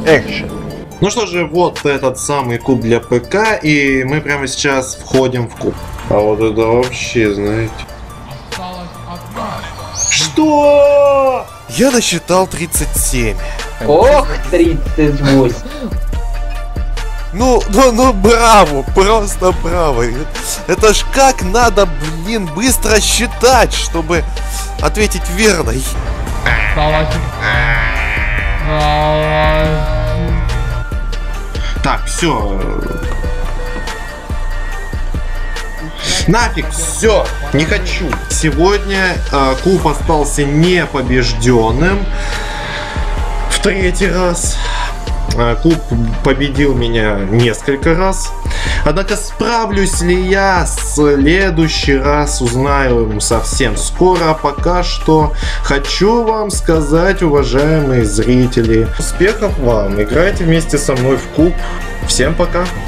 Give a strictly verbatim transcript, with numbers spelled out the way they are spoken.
Экшен. Ну что же, вот этот самый куб для ПК, и мы прямо сейчас входим в куб. А вот это вообще, знаете... Что? Я насчитал тридцать семь. Ох, тридцать восемь. Ну, ну, ну, браво, просто браво. Это ж как надо, блин, быстро считать, чтобы ответить верно. Так, все. Нафиг, все, не хочу. Сегодня э, куб остался непобежденным. В третий раз. Э, куб победил меня несколько раз. Однако справлюсь ли я в следующий раз, узнаем совсем скоро. А пока что хочу вам сказать, уважаемые зрители, успехов вам. Играйте вместе со мной в куб. Всем пока.